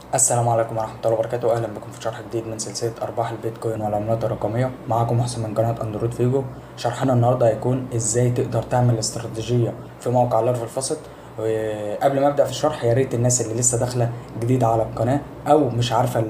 السلام عليكم ورحمة الله وبركاته. أهلا بكم في شرح جديد من سلسلة أرباح البيتكوين والعملات الرقمية. معاكم محسن من قناة أندرويد فيجو. شرحنا النهاردة هيكون إزاي تقدر تعمل استراتيجية في موقع لارفا الفاسد. وقبل ما أبدأ في الشرح، يا ريت الناس اللي لسه داخلة جديد على القناة أو مش عارفة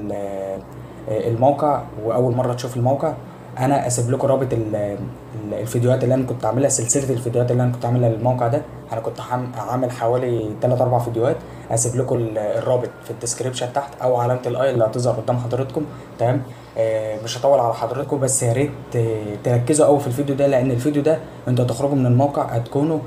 الموقع وأول مرة تشوف الموقع، أنا أسيب لكم رابط الفيديوهات اللي أنا كنت عاملها، سلسلة الفيديوهات اللي أنا كنت عاملها للموقع ده. أنا كنت عامل حوالي 3 4 فيديوهات. هسيب لكم الرابط في الديسكريبشن تحت او علامه الاي اللي هتظهر قدام حضراتكم. تمام. مش هطول على حضراتكم، بس يا ريت تركزوا قوي في الفيديو ده، لان الفيديو ده انتوا هتخرجوا من الموقع هتكونوا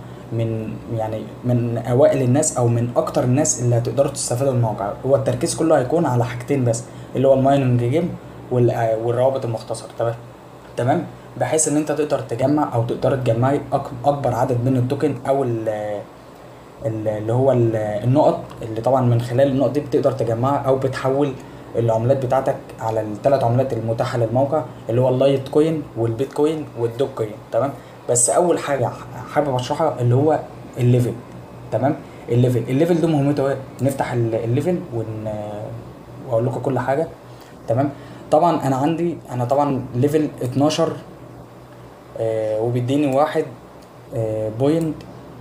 من اوائل الناس او من اكتر الناس اللي هتقدروا تستفادوا من الموقع. هو التركيز كله هيكون على حاجتين بس، اللي هو المايننج جيم والروابط المختصره. تمام. بحيث ان انت تقدر تجمع او تقدر تجمعي اكبر عدد من التوكن او اللي هو النقط، اللي طبعا من خلال النقط دي بتقدر تجمعها او بتحول العملات بتاعتك على الثلاث عملات المتاحه للموقع، اللي هو اللايت كوين والبيتكوين والدوج كوين. تمام. بس اول حاجه حابب اشرحها اللي هو الليفل. تمام. الليفل ده مهمته ايه؟ نفتح الليفل واقول لكم كل حاجه. تمام. طبعا انا طبعا ليفل 12، وبيديني 1 بوينت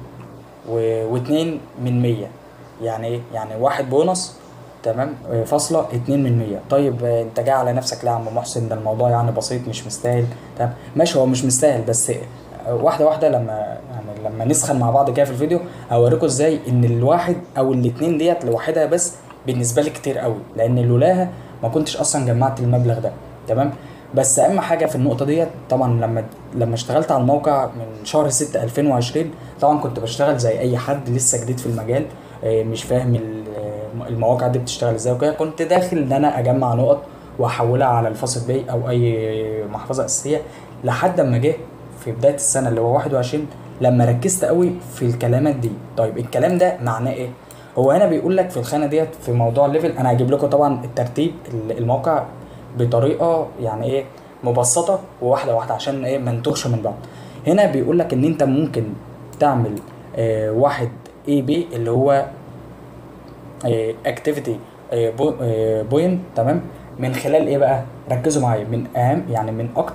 واتنين من 100. يعني ايه؟ يعني 1 بونص. تمام. فاصلة 2 من 100. طيب انت جاي على نفسك ليه يا عم محسن؟ ده الموضوع يعني بسيط مش مستاهل. تمام ماشي، هو مش مستاهل، بس واحدة واحدة لما نسخن مع بعض كده في الفيديو هوريكم ازاي ان الواحد او الاتنين ديت لوحدها بس بالنسبة لي كتير قوي، لان لولاها ما كنتش اصلا جمعت المبلغ ده. تمام. بس اهم حاجة في النقطة ديت، طبعا لما اشتغلت على الموقع من شهر 6 2020، طبعا كنت بشتغل زي اي حد لسه جديد في المجال، مش فاهم المواقع دي بتشتغل ازاي وكده. كنت داخل ان انا اجمع نقط واحولها على الفاصل باي او اي محفظه اساسيه، لحد ما جه في بدايه السنه اللي هو 21 لما ركزت قوي في الكلمات دي. طيب الكلام ده معناه ايه؟ هو هنا بيقول لك في الخانه ديت في موضوع الليفل، انا هجيب لكم طبعا الترتيب الموقع بطريقه يعني ايه مبسطه وواحده واحده عشان ايه ما نتوهش من بعض. هنا بيقول لك ان انت ممكن تعمل واحد اي بي اللي هو اكتيفيتي بوينت. تمام. من خلال ايه بقى؟ ركزوا معايا، من اهم يعني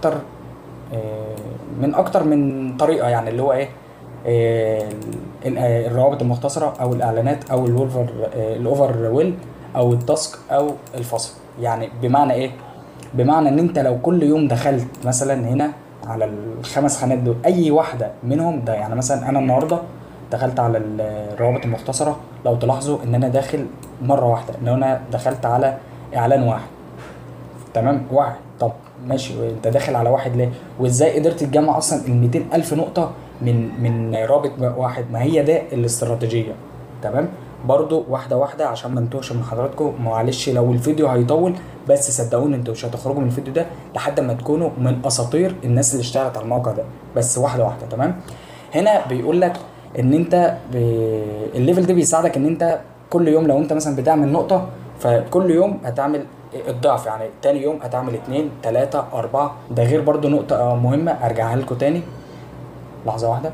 من اكتر من طريقه، يعني اللي هو ايه الروابط المختصره او الاعلانات او الاوفر ويل او التاسك او الفصل. يعني بمعنى ايه؟ بمعنى ان انت لو كل يوم دخلت مثلا هنا على الخمس خانات دول اي واحده منهم، ده يعني مثلا انا النهارده دخلت على الروابط المختصره، لو تلاحظوا ان انا داخل مره واحده، ان انا دخلت على اعلان واحد. تمام. واحد. طب ماشي، انت داخل على واحد ليه؟ وازاي قدرت تجمع اصلا ال 200 الف نقطه من رابط واحد؟ ما هي ده الاستراتيجيه. تمام. برضو واحده واحده عشان ما نتوهش من حضراتكم. معلش لو الفيديو هيطول، بس صدقوني انتوا مش هتخرجوا من الفيديو ده لحد ما تكونوا من اساطير الناس اللي اشتغلت على الموقع ده، بس واحده واحده. تمام. هنا بيقول لك ان انت الليفل ده بيساعدك ان انت كل يوم لو انت مثلا بتعمل نقطه، فكل يوم هتعمل الضعف، يعني تاني يوم هتعمل 2 3 4. ده غير برضو نقطة مهمة ارجعها لكم تاني. لحظة واحدة،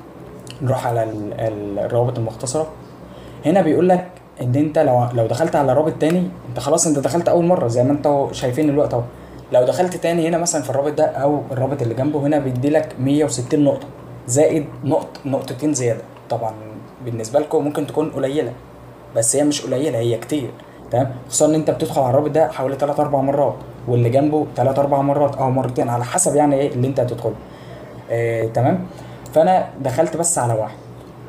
نروح على الروابط المختصرة. هنا بيقول لك ان انت لو دخلت على رابط تاني، انت خلاص انت دخلت اول مرة زي ما انتوا شايفين الوقت اهو. لو دخلت تاني هنا مثلا في الرابط ده او الرابط اللي جنبه، هنا بيدي لك 160 نقطة زائد نقطتين زيادة. طبعا بالنسبة لكم ممكن تكون قليلة، بس هي مش قليله، هي كتير. تمام. خصوصا ان انت بتدخل على الرابط ده حوالي 3 4 مرات، واللي جنبه 3 4 مرات او مرتين على حسب يعني ايه اللي انت هتدخله. تمام. فانا دخلت بس على واحد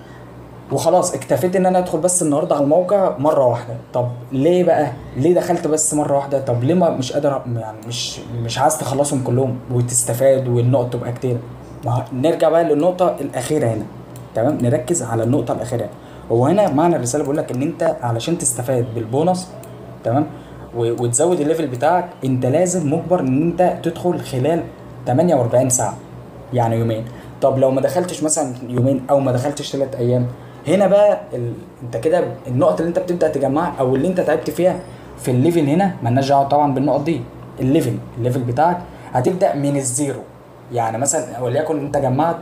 وخلاص، اكتفيت ان انا ادخل بس النهارده على الموقع مره واحده. طب ليه بقى؟ ليه دخلت بس مره واحده؟ طب ليه ما مش قادر يعني مش عايز تخلصهم كلهم وتستفاد والنقط تبقى كتير؟ نرجع بقى للنقطه الاخيره هنا. تمام. نركز على النقطه الاخيره. هو هنا معنى الرساله بيقول لك ان انت علشان تستفاد بالبونص، تمام، وتزود الليفل بتاعك، انت لازم مجبر ان انت تدخل خلال 48 ساعه، يعني يومين. طب لو ما دخلتش مثلا يومين او ما دخلتش 3 ايام، هنا بقى انت كده النقط اللي انت بتبدا تجمعها او اللي انت تعبت فيها في الليفل هنا مالناش دعوه طبعا بالنقط دي. الليفل بتاعك هتبدا من الزيرو. يعني مثلا وليكن انت جمعت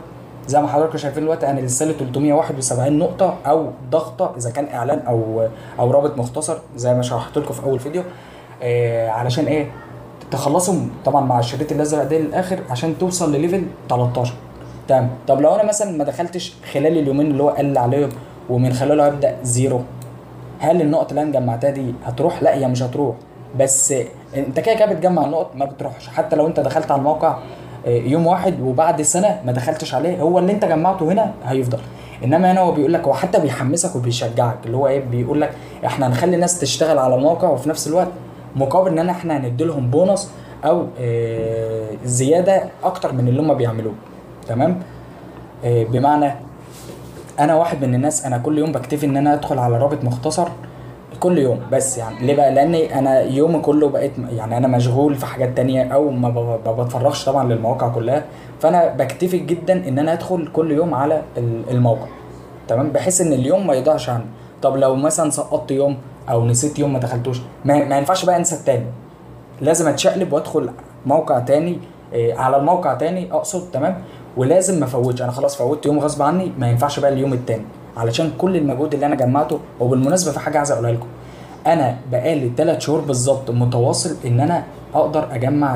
زي ما حضراتكم شايفين دلوقتي انا لسه لي 371 نقطه او ضغطه اذا كان اعلان او رابط مختصر زي ما شرحت لكم في اول فيديو. علشان ايه؟ تخلصوا طبعا مع الشريط الازرق ده للاخر عشان توصل لليفل 13. تمام. طب لو انا مثلا ما دخلتش خلال اليومين اللي هو قال عليهم ومن خلاله هبدا زيرو، هل النقط اللي انا جمعتها دي هتروح؟ لا، هي مش هتروح. بس انت كده كده بتجمع النقط ما بتروحش، حتى لو انت دخلت على الموقع يوم واحد وبعد سنه ما دخلتش عليه، هو اللي انت جمعته هنا هيفضل. انما هنا هو بيقول لك، هو حتى بيحمسك وبيشجعك، اللي هو ايه، بيقول لك احنا هنخلي الناس تشتغل على الموقع وفي نفس الوقت مقابل ان احنا هندي لهم بونص او زياده اكتر من اللي هم بيعملوه. تمام. بمعنى انا واحد من الناس، انا كل يوم بكتفي ان انا ادخل على رابط مختصر كل يوم. بس يعني ليه بقى؟ لاني انا يومي كله بقيت يعني انا مشغول في حاجات تانية او ما بتفرغش طبعا للمواقع كلها، فانا بكتفي جدا ان انا ادخل كل يوم على الموقع. تمام. بحيث ان اليوم ما يضيعش عني. طب لو مثلا سقطت يوم او نسيت يوم ما دخلتوش، ما ينفعش بقى انسى التاني، لازم اتشقلب وادخل موقع تاني، على الموقع تاني اقصد. تمام. ولازم ما افوتش، انا خلاص فوتت يوم غصب عني، ما ينفعش بقى اليوم التاني، علشان كل المجهود اللي انا جمعته. وبالمناسبه في حاجه عايز اقولها لكم، انا بقالي 3 شهور بالظبط متواصل ان انا اقدر اجمع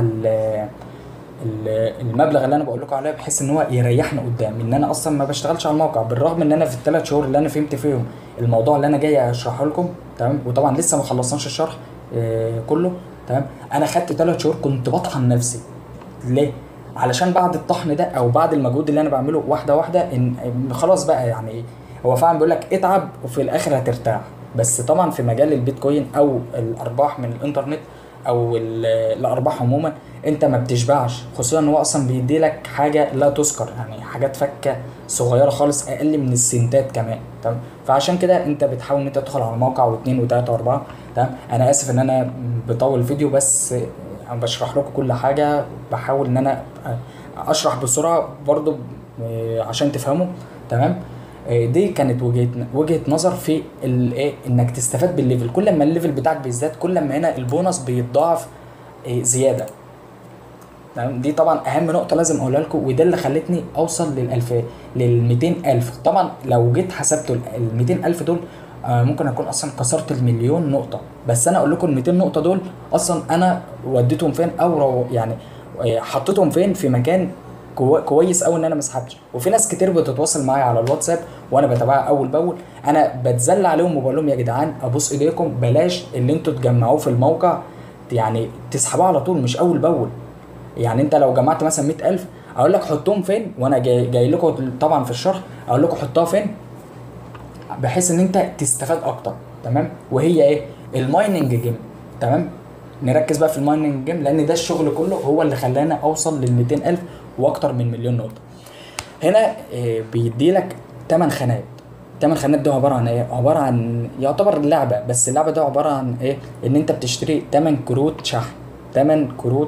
المبلغ اللي انا بقول لكم عليه، بحيث ان هو يريحني قدام، ان انا اصلا ما بشتغلش على الموقع، بالرغم ان انا في ال3 شهور اللي انا فهمت فيهم الموضوع اللي انا جاي اشرحه لكم. تمام. وطبعا لسه ما خلصناش الشرح كله. تمام. انا خدت 3 شهور كنت بطحن نفسي. ليه؟ علشان بعد الطحن ده او بعد المجهود اللي انا بعمله واحده واحده، إن خلاص بقى يعني هو فعلا بيقول لك اتعب وفي الاخر هترتاح. بس طبعا في مجال البيتكوين او الارباح من الانترنت او الارباح عموما، انت ما بتشبعش، خصوصا ان هو اصلا بيدي لك حاجه لا تذكر، يعني حاجات فكه صغيره خالص اقل من السنتات كمان. تمام. فعشان كده انت بتحاول ان انت تدخل على الموقع واثنين وثلاثه واربعه. تمام. انا اسف ان انا بطول الفيديو، بس انا بشرح لكم كل حاجه، بحاول ان انا اشرح بسرعه برضو عشان تفهموا. تمام. دي كانت وجهه نظر في الايه، انك تستفاد بالليفل. كل ما الليفل بتاعك بيزداد كل ما هنا البونص بيتضاعف زياده. تمام. دي طبعا اهم نقطه لازم اقولها لكم، وده اللي خلتني اوصل لل 200,000. طبعا لو جيت حسبت ال 200,000 دول ممكن اكون اصلا كسرت المليون نقطه. بس انا اقول لكم ال 200 نقطه دول اصلا انا وديتهم فين، او يعني حطيتهم فين في مكان كويس قوي ان انا ما اسحبش. وفي ناس كتير بتتواصل معايا على الواتساب وانا بتابعها اول باول، انا بتذل عليهم وبقول لهم يا جدعان ابوس ايديكم بلاش اللي انتوا تجمعوه في الموقع، يعني تسحبوه على طول مش اول باول. يعني انت لو جمعت مثلا 100,000 اقول لك حطهم فين، وانا جاي لكم طبعا في الشرح اقول لكم حطها فين، بحيث ان انت تستفاد اكتر. تمام. وهي ايه؟ المايننج جيم. تمام. نركز بقى في المايننج جيم، لان ده الشغل كله هو اللي خلانا اوصل لل 200,000 واكتر من مليون نقطه. هنا بيدي لك 8 خانات. 8 خانات دي عباره عن ايه؟ عباره عن يعتبر لعبه، بس اللعبه ده عباره عن ايه؟ ان انت بتشتري 8 كروت شحن، 8 كروت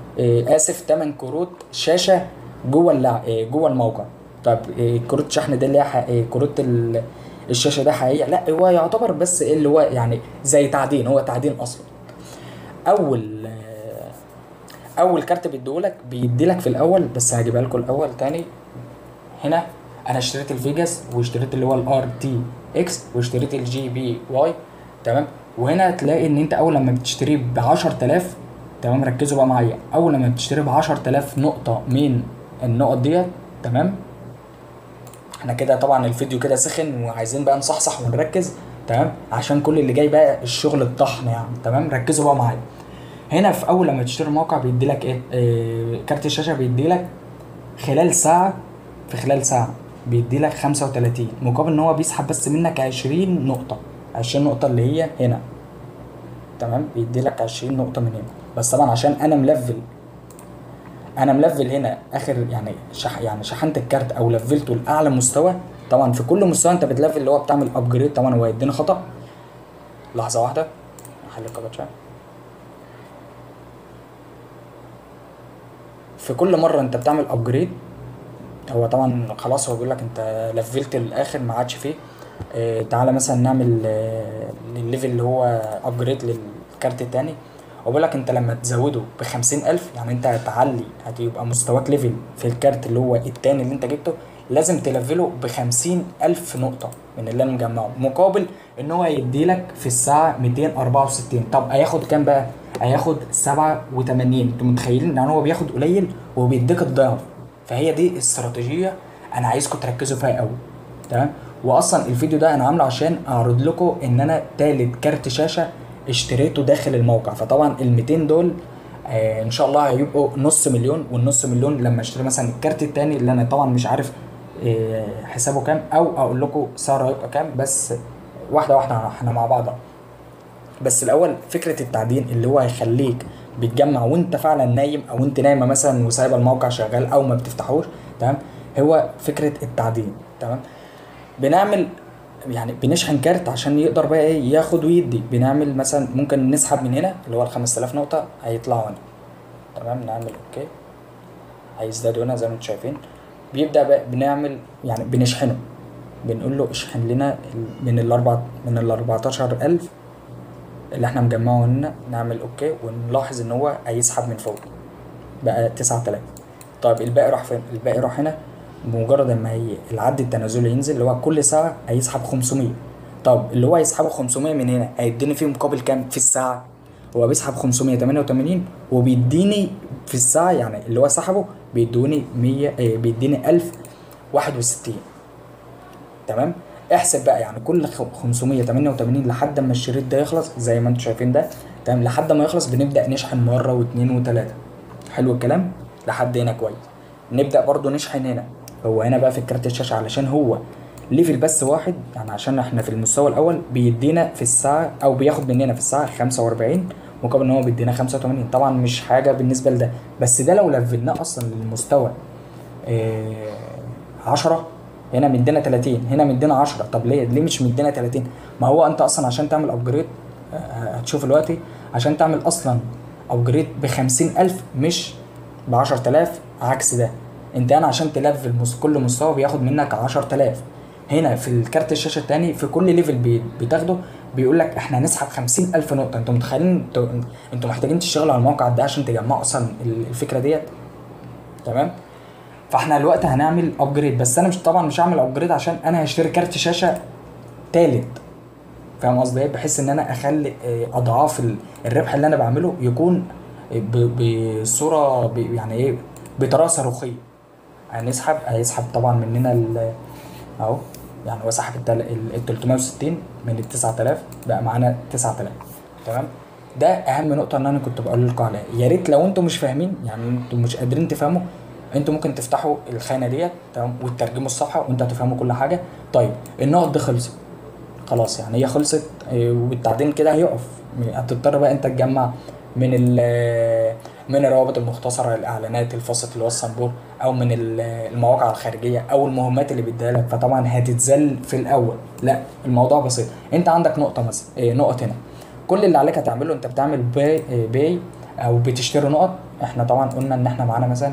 8 كروت شاشه جوه جوه الموقع. طب كروت الشحن ده اللي هي كروت الشاشه ده حقيقيه؟ لا، هو يعتبر بس اللي هو يعني زي تعدين، هو تعدين اصلا. اول كارت بيديلك في الاول، بس هجيبها لكم الاول تاني. هنا انا اشتريت الفيجاس واشتريت اللي هو الار تي اكس واشتريت الجي بي واي. تمام. وهنا تلاقي ان انت اول لما بتشتريه ب 10,000. تمام. ركزوا بقى معايا، اول لما بتشتري ب 10,000 نقطه من النقط ديت. تمام. احنا كده طبعا الفيديو كده سخن وعايزين بقى نصحصح ونركز. تمام. عشان كل اللي جاي بقى الشغل الطحن يعني. تمام. ركزوا بقى معايا. هنا في اول لما تشتري الموقع بيدي لك ايه؟ كارت الشاشه بيدي لك خلال ساعه، في خلال ساعه بيدي لك 35، مقابل ان هو بيسحب بس منك 20 نقطه. 20 نقطه اللي هي هنا. تمام. بيدي لك 20 نقطه من هنا، بس طبعا عشان انا ملفل هنا اخر يعني يعني شحنت الكارت او لفلته لاعلى مستوى. طبعا في كل مستوى انت بتلفل اللي هو بتعمل ابجريد. طبعا هو يديني خطا، لحظه واحده احل الكابتشا. في كل مره انت بتعمل ابجريد، هو طبعا خلاص هو بيقول لك انت لفلت الاخر ما عادش فيه. تعالى مثلا نعمل الليفل اللي هو ابجريد للكارت التاني، وبيقول لك انت لما تزوده ب50,000 يعني انت هتعلي، هتبقى مستواك ليفل في الكارت اللي هو التاني اللي انت جبته لازم تلفله ب50,000 نقطة من اللي انا مجمعه، مقابل ان هو يديلك في الساعة 264. طب هياخد كام بقى؟ هياخد 87. انتوا متخيلين ان هو بياخد قليل وبيديك الضعف؟ فهي دي استراتيجية انا عايزكم تركزوا فيها قوي. تمام. واصلا الفيديو ده انا عامله عشان اعرض لكم ان انا تالت كارت شاشة اشتريته داخل الموقع. فطبعا ال 200 دول ان شاء الله هيبقوا نص مليون، والنص مليون لما اشتري مثلا الكارت التاني اللي انا طبعا مش عارف حسابه كام، او اقول لكم سعره هيبقى كام، بس واحده واحده احنا مع بعض. بس الاول فكره التعدين اللي هو هيخليك بتجمع وانت فعلا نايم، او انت نايمه مثلا وسايبه الموقع شغال او ما بتفتحوش. تمام. هو فكره التعدين. تمام. بنعمل يعني بنشحن كارت عشان يقدر بقى ايه ياخد ويدي. بنعمل مثلا ممكن نسحب من هنا اللي هو ال 5000 نقطه هيطلعوا هنا. تمام. نعمل اوكي، هيزدادوا هنا زي ما انتم شايفين. بيبدا بقى بنعمل يعني بنشحنه، بنقول له اشحن لنا من ال 14000 اللي احنا مجمعه هنا. نعمل اوكي ونلاحظ ان هو هيسحب من فوق بقى 9000. طيب الباقي راح فين؟ الباقي راح هنا. بمجرد ما هي العد التنازلي ينزل اللي هو كل ساعه هيسحب 500. طب اللي هو هيسحبه 500 من هنا هيديني فيه مقابل كام في الساعه؟ هو بيسحب 588 وبيديني في الساعه، يعني اللي هو سحبه بيدوني 100 بيديني 1061. تمام. احسب بقى يعني كل 588 لحد ما الشريط ده يخلص زي ما انتم شايفين ده. تمام. لحد ما يخلص بنبدا نشحن مره واثنين وثلاثه. حلو الكلام لحد هنا كويس. نبدا برضو نشحن هنا. هو هنا بقى في الكارت الشاشه علشان هو ليفل بس واحد، يعني عشان احنا في المستوى الاول بيدينا في الساعه او بياخد مننا في الساعه 45 مقابل ان هو بيدينا 85. طبعا مش حاجه بالنسبه لده، بس ده لو لفلناه اصلا للمستوى 10 هنا مدينا 30 هنا مدينا 10. طب ليه مش مدينا 30؟ ما هو انت اصلا عشان تعمل ابجريد هتشوف دلوقتي عشان تعمل اصلا ابجريد ب 50,000 مش ب 10,000 عكس ده. انت انا عشان تلفل كل مستوى بياخد منك 10,000. هنا في الكارت الشاشه الثاني في كل ليفل بتاخده بيقول لك احنا هنسحب 50,000 نقطه. انتوا متخيلين انتوا محتاجين تشتغلوا على الموقع ده عشان تجمعوا اصلا الفكره ديت. تمام. فاحنا دلوقتي هنعمل ابجريد، بس انا مش هعمل ابجريد عشان انا هشتري كارت شاشه تالت. فاهم قصدي ايه؟ بحيث ان انا اخلي اضعاف الربح اللي انا بعمله يكون بصوره يعني ايه بطريقه صاروخيه. هيسحب طبعا مننا اهو. يعني هو سحب ال 360 من ال 9000 بقى معانا 9000. تمام. ده اهم نقطه ان انا كنت بقول لكم عليها. يا ريت لو انتم مش فاهمين يعني انتم مش قادرين تفهموا، انتوا ممكن تفتحوا الخانه ديت تمام وتترجموا الصفحه وانتوا هتفهموا كل حاجه. طيب النقط دي خلصت خلاص، يعني هي خلصت والتعدين كده هيقف. هتضطر بقى انت تجمع من من الروابط المختصره، الاعلانات، الفاصل اللي هو الصنبور، او من المواقع الخارجيه او المهمات اللي بيديها لك. فطبعا هتتذل في الاول. لا الموضوع بسيط. انت عندك نقطه مثلا نقط هنا، كل اللي عليك هتعمله انت بتعمل باي او بتشتري نقط. احنا طبعا قلنا ان احنا معانا مثلا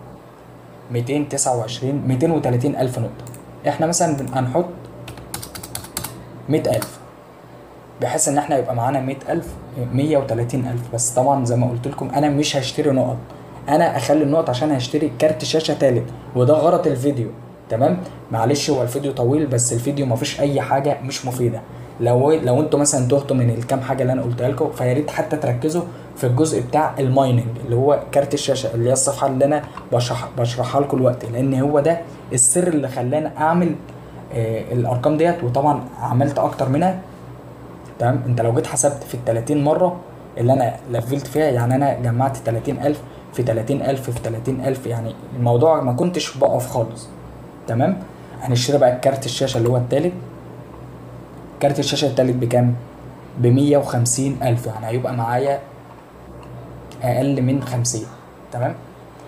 230 الف نقطه. احنا مثلا هنحط 100,000 بحيث ان احنا يبقى معانا 100,000 130,000. بس طبعا زي ما قلت لكم انا مش هشتري نقط، انا اخلي النقط عشان هشتري كارت شاشه تالت، وده غرض الفيديو. تمام. معلش هو الفيديو طويل بس الفيديو ما فيش اي حاجه مش مفيده. لو انتوا مثلا تهتوا من الكام حاجه اللي انا قلتها لكم فيا ريت حتى تركزوا في الجزء بتاع المايننج اللي هو كارت الشاشه اللي هي الصفحه اللي انا بشرحها لكم دلوقتي، لان هو ده السر اللي خلاني اعمل الارقام ديت. وطبعا عملت اكتر منها. تمام. انت لو جيت حسبت في ال 30 مره اللي انا لفلت فيها، يعني انا جمعت 30,000 في 30,000 في 30,000، يعني الموضوع ما كنتش بقف خالص. تمام. هنشتري بقى كارت الشاشه اللي هو التالت. كارت الشاشه التالت بكام؟ ب 150,000، يعني هيبقى معايا اقل من 50. تمام.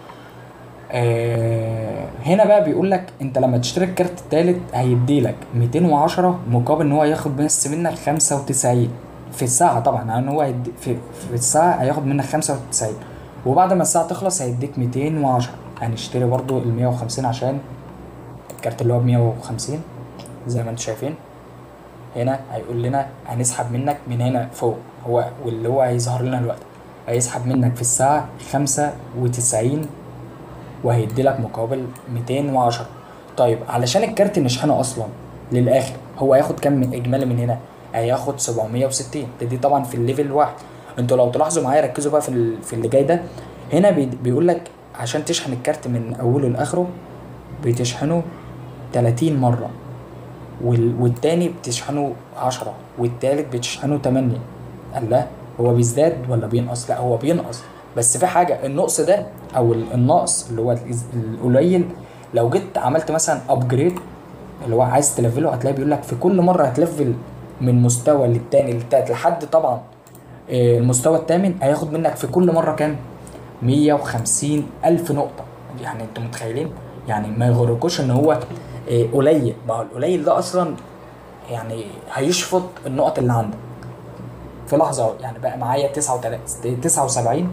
هنا بقى بيقول لك انت لما تشتري الكارت التالت هيدي لك 210 مقابل ان هو ياخد بس منك 95 في الساعه. طبعا يعني هو في الساعه هياخد منك 95، وبعد ما الساعه تخلص هيديك 210. هنشتري برضو ال 150 عشان الكارت اللي هو ب 150 زي ما انتم شايفين. هنا هيقول لنا هنسحب منك من هنا فوق، هو واللي هو هيظهر لنا دلوقتي هيسحب منك في الساعه 95 وهيدي لك مقابل 210. طيب علشان الكارت نشحنه اصلا للاخر، هو هياخد كام من اجمالي من هنا؟ هياخد 760. دي طبعا في الليفل واحد. انتوا لو تلاحظوا معايا، ركزوا بقى في اللي جاي ده. هنا بيقول لك عشان تشحن الكارت من اوله لاخره بتشحنه 30 مره، والتاني بتشحنه 10، والتالت بتشحنه 8. قال لا، هو بيزداد ولا بينقص؟ لا هو بينقص. بس في حاجه، النقص ده او النقص اللي هو القليل، لو جيت عملت مثلا ابجريد اللي هو عايز تلفله، هتلاقي بيقول لك في كل مره هتلفل من مستوى للتاني للتالت لحد طبعا المستوى الثامن، هياخد منك في كل مره كام؟ 150 الف نقطه. يعني انتوا متخيلين؟ يعني ما يغركوش ان هو قليل. ما هو القليل ده اصلا يعني هيشفط النقط اللي عندك في لحظه. يعني بقى معايا 79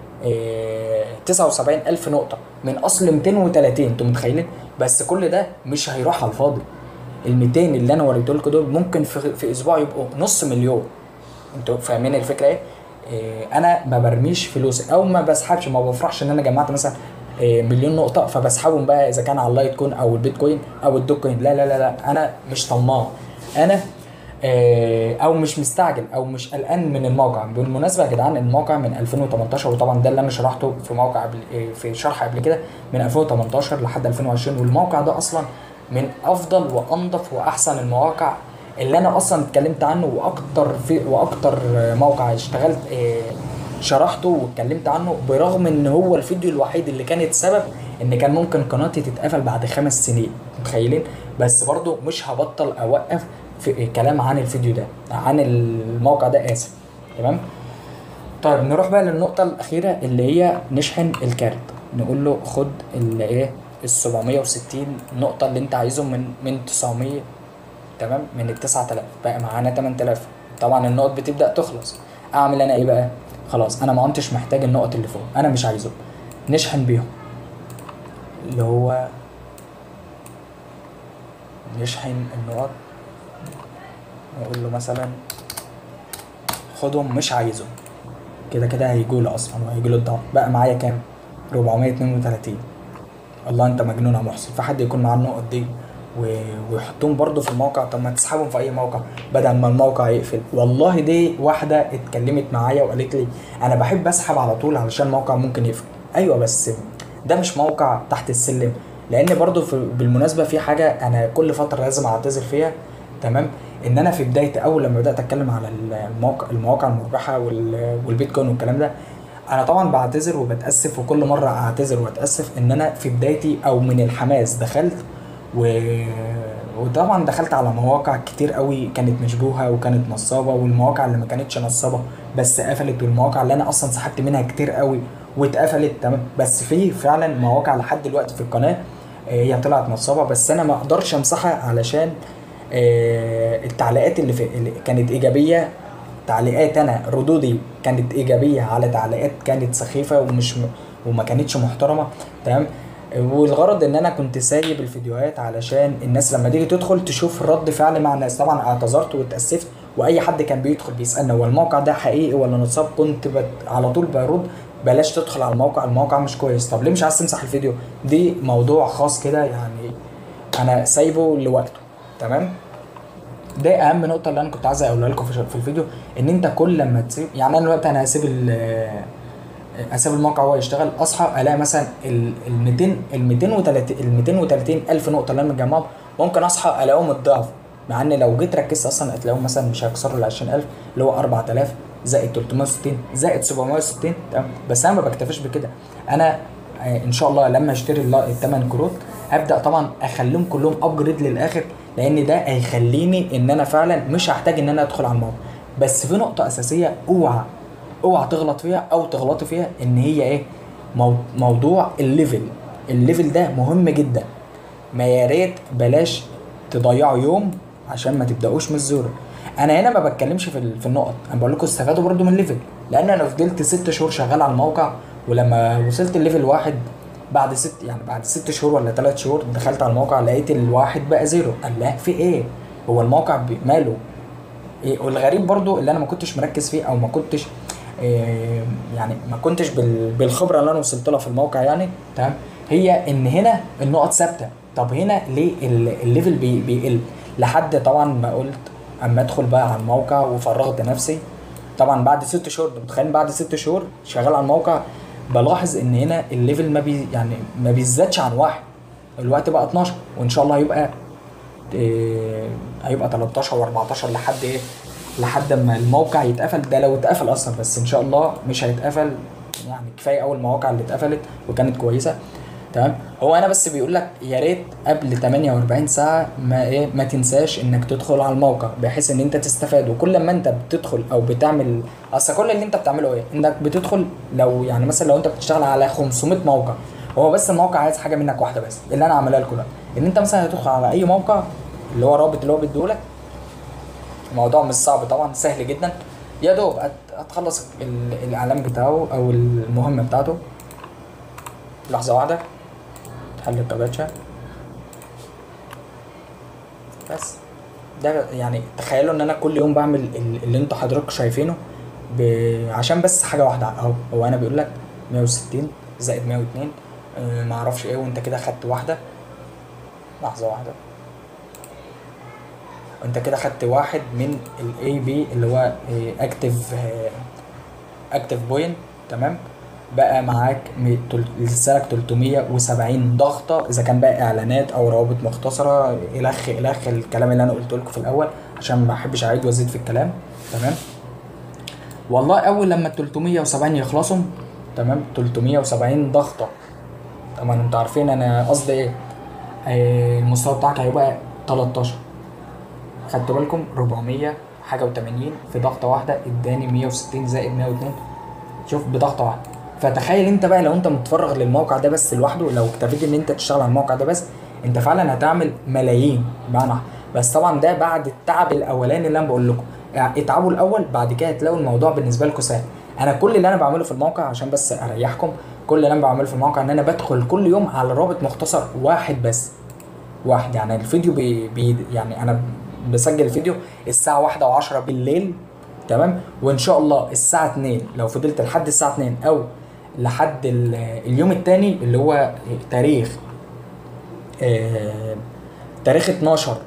79 الف نقطه من اصل 230. انتوا متخيلين؟ بس كل ده مش هيروح على الفاضي. ال 200 اللي انا وريته لكم دول ممكن في اسبوع يبقوا نص مليون. انتوا فاهمين الفكره ايه؟ انا ما برميش فلوسي او ما بسحبش، ما بفرحش ان انا جمعت مثلا مليون نقطه فبسحبهم بقى، اذا كان على اللايت كوين او البيتكوين او الدوج كوين. لا لا لا لا، انا مش طماع. انا او مش مستعجل او مش قلقان من الموقع. بالمناسبه يا جدعان، الموقع من 2018، وطبعا ده اللي انا شرحته في موقع في شرح قبل كده، من 2018 لحد 2020. والموقع ده اصلا من افضل وانظف واحسن المواقع اللي انا اصلا اتكلمت عنه، واكتر موقع اشتغلت شرحته واتكلمت عنه، برغم ان هو الفيديو الوحيد اللي كانت سبب ان كان ممكن قناتي تتقفل بعد 5 سنين. متخيلين؟ بس برضو مش هبطل اوقف في كلام عن الفيديو ده، عن الموقع ده، اسف. تمام. طيب نروح بقى للنقطة الأخيرة اللي هي نشحن الكارت. نقول له خد ال 760 نقطة اللي أنت عايزهم من 900. تمام. من ال 9000 بقى معانا 8000. طبعا النقط بتبدأ تخلص. أعمل أنا إيه بقى؟ خلاص أنا ما كنتش محتاج النقط اللي فوق، أنا مش عايزهم. نشحن بيهم، اللي هو نشحن النقط. نقول له مثلا خدهم، مش عايزهم. كده كده هيجوا له اصلا، وهيجي له الضغط. بقى معايا كام؟ 432. الله انت مجنون يا محسن، في حد يكون معاه النقط دي ويحطهم برضو في الموقع؟ طب ما تسحبهم في اي موقع بدل ما الموقع يقفل. والله دي واحده اتكلمت معايا وقالت لي انا بحب اسحب على طول علشان الموقع ممكن يقفل. ايوه بس ده مش موقع تحت السلم. لان برضو بالمناسبه في حاجه انا كل فتره لازم اعتذر فيها. تمام. ان انا في بدايه اول لما بدات اتكلم على المواقع المربحه والبيتكوين والكلام ده، انا طبعا بعتذر وبتاسف، وكل مره اعتذر واتاسف ان انا في بدايتي او من الحماس دخلت و... وطبعا دخلت على مواقع كتير قوي كانت مشبوهه وكانت نصابه، والمواقع اللي ما كانتش نصابه بس قفلت، والمواقع اللي انا اصلا سحبت منها كتير قوي واتقفلت. تمام. بس في فعلا مواقع لحد دلوقتي في القناه هي طلعت نصابه، بس انا ما اقدرش امسحها علشان التعليقات اللي كانت ايجابيه. تعليقات انا ردودي كانت ايجابيه على تعليقات كانت سخيفه وما كانتش محترمه. تمام. والغرض ان انا كنت سايب الفيديوهات علشان الناس لما تيجي تدخل تشوف رد فعل مع الناس. طبعا اعتذرت واتاسفت، واي حد كان بيدخل بيسالنا هو الموقع ده حقيقي ولا نصاب، كنت على طول برد بلاش تدخل على الموقع مش كويس. طب ليه مش عايز تمسح الفيديو؟ دي موضوع خاص كده يعني، انا سايبه لوقته. تمام. ده اهم نقطه اللي انا كنت عايز اقولها لكم في الفيديو. ان انت كل لما تسيب، يعني انا دلوقتي انا هسيب الموقع وهو يشتغل، اصحى الاقي مثلا ال 230 الف نقطه اللي انا مجمعهم، ممكن اصحى الاقيهم الضعف. مع ان لو جيت ركزت اصلا هتلاقيهم مثلا مش هيكسروا ال 20000، اللي هو 4000 زائد 360 زائد 760. تمام. بس انا ما بكتفيش بكده. انا ان شاء الله لما اشتري الثمان كروت هبدا طبعا اخليهم كلهم ابجريد للاخر، لان ده هيخليني ان انا فعلا مش هحتاج ان انا ادخل على الموقع. بس في نقطه اساسيه اوعى تغلط فيها او تغلطي فيها، ان هي ايه؟ موضوع الليفل ده مهم جدا. ما يا ريت بلاش تضيعوا يوم عشان ما تبداوش من الزيرو. انا هنا ما بتكلمش في النقط، انا بقول لكم استفادوا برضو من الليفل، لان انا فضلت 6 شهور شغال على الموقع، ولما وصلت الليفل واحد بعد 6 شهور ولا 3 شهور دخلت على الموقع لقيت الواحد بقى زيرو. قال لا في ايه؟ هو الموقع ماله إيه؟ والغريب برضو اللي انا ما كنتش مركز فيه او ما كنتش يعني ما كنتش بالخبره اللي انا وصلت لها في الموقع يعني. تمام. هي ان هنا النقط ثابته، طب هنا ليه الليفل بيقل؟ لحد طبعا ما قلت اما ادخل بقى على الموقع وفرغت نفسي. طبعا بعد 6 شهور، انت متخيل بعد 6 شهور شغال على الموقع بلاحظ ان هنا الليفل ما بي يعني ما بيزدادش عن واحد. الوقت بقى 12، وان شاء الله هيبقى 13 و14 لحد ايه، لحد ما الموقع يتقفل. ده لو اتقفل اصلا، بس ان شاء الله مش هيتقفل. يعني كفايه اول المواقع اللي اتقفلت وكانت كويسه. تمام. هو انا بس بيقول لك يا ريت قبل 48 ساعه ما تنساش انك تدخل على الموقع بحيث ان انت تستفاد. وكل ما انت بتدخل او بتعمل، اصل كل اللي انت بتعمله ايه، انك بتدخل. لو يعني مثلا لو انت بتشتغل على 500 موقع، هو بس الموقع عايز حاجه منك واحده بس اللي انا عاملها لكم ده، ان انت مثلا هتدخل على اي موقع اللي هو رابط اللي هو بيديهولك. الموضوع مش صعب طبعا، سهل جدا. يا دوب هتخلص الاعلان بتاعه او المهمه بتاعته. لحظه واحده تحل الكابتشا بس. ده يعني تخيلوا ان انا كل يوم بعمل اللي انتوا حضراتكم شايفينه عشان بس حاجه واحده اهو. هو انا بيقول لك 160 زائد 102 ما اعرفش ايه، وانت كده خدت واحده. لحظه واحده، انت كده خدت واحد من الاي بي اللي هو اكتف بوينت. تمام. بقى معاك لسه لك 370 ضغطه، اذا كان بقى اعلانات او روابط مختصره الخ الكلام اللي انا قلته لكم في الاول، عشان ما بحبش اعيد وازيد في الكلام. تمام. والله اول لما ال 370 يخلصوا، تمام، 370 ضغطه. طبعا انتوا عارفين انا قصدي ايه. المستوى بتاعك هيبقى 13. خدتوا بالكم 400 حاجه و80 في ضغطه واحده، اداني 160 زائد 102. شوف بضغطه واحده. فتخيل انت بقى لو انت متفرغ للموقع ده بس لوحده، لو اكتفيت ان انت تشتغل على الموقع ده بس، انت فعلا هتعمل ملايين بمعنى. بس طبعا ده بعد التعب الاولاني اللي انا بقول لكم. يعني اتعبوا الاول، بعد كده هتلاقوا الموضوع بالنسبه لكم سهل. انا كل اللي انا بعمله في الموقع عشان بس اريحكم، كل اللي انا بعمله في الموقع ان انا بدخل كل يوم على رابط مختصر واحد بس. واحد يعني الفيديو يعني انا بسجل الفيديو الساعه 1:10 بالليل. تمام. وان شاء الله الساعه 2 لو فضلت لحد الساعه 2 او لحد اليوم الثاني اللي هو تاريخ تاريخ 12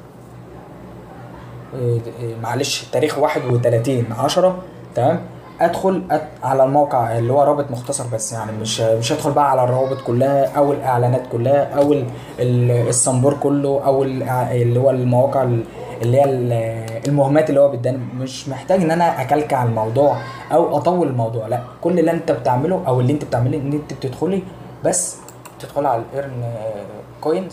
معلش تاريخ 31/10. تمام. ادخل على الموقع اللي هو رابط مختصر بس. يعني مش هدخل بقى على الروابط كلها او الاعلانات كلها او الصنبور كله او اللي هو المواقع اللي هي المهمات اللي هو بيداني. مش محتاج ان انا اكلكع على الموضوع او اطول الموضوع. لا، كل اللي انت بتعمله او اللي انت بتعمله ان انت بتدخلي بس، تدخلي على الايرن كوينز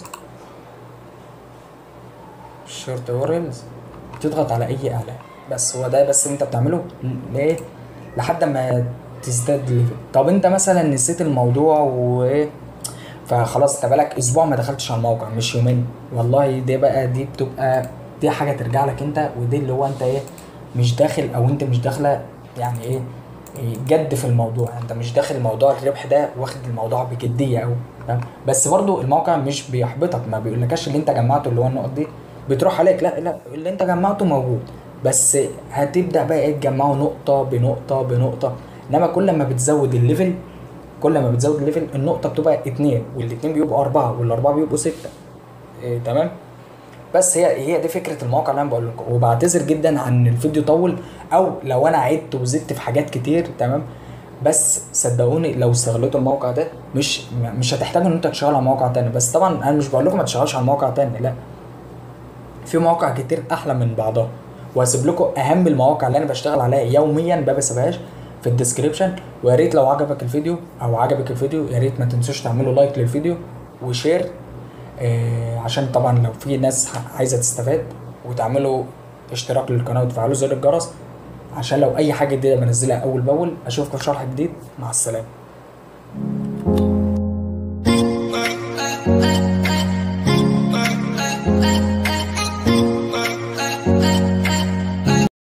شورت وورلز، تضغط على اي اعلان بس. هو ده بس انت بتعمله ليه؟ لحد ما تزداد ليفل. طب انت مثلا نسيت الموضوع وايه، فخلاص انت بقالك اسبوع ما دخلتش على الموقع مش يومين. والله دي بقى دي حاجه ترجع لك انت. ودي اللي هو انت ايه، مش داخل او انت مش داخله يعني ايه جد في الموضوع. انت مش داخل موضوع الربح ده واخد الموضوع بجديه قوي. بس برضو الموقع مش بيحبطك، ما بيقولكش اللي انت جمعته اللي هو النقط دي بتروح عليك. لا لا، اللي انت جمعته موجود، بس هتبدا بقى ايه تجمعه نقطه بنقطه بنقطه. انما كل ما بتزود الليفل، النقطه بتبقى 2، والاتنين بيبقوا 4، والاربعه بيبقوا 6. تمام. بس هي دي فكره الموقع اللي انا بقول لكم. وبعتذر جدا عن الفيديو طول، او لو انا عدت وزدت في حاجات كتير. تمام. بس صدقوني لو استغلتوا الموقع ده مش هتحتاجوا ان انت تشتغل على موقع تاني. بس طبعا انا مش بقول لكم ما تشتغلش على موقع تاني، لا، في مواقع كتير احلى من بعضها. وهسيب لكم اهم المواقع اللي انا بشتغل عليها يوميا ما بسيبهاش في الديسكريبشن. ويا ريت لو عجبك الفيديو يا ريت ما تنسوش تعملوا لايك للفيديو وشير، عشان طبعا لو في ناس عايزه تستفاد، وتعملوا اشتراك للقناه وتفعلوا زر الجرس عشان لو اي حاجه جديده بنزلها اول باول. اشوفكم في شرح جديد، مع السلامه.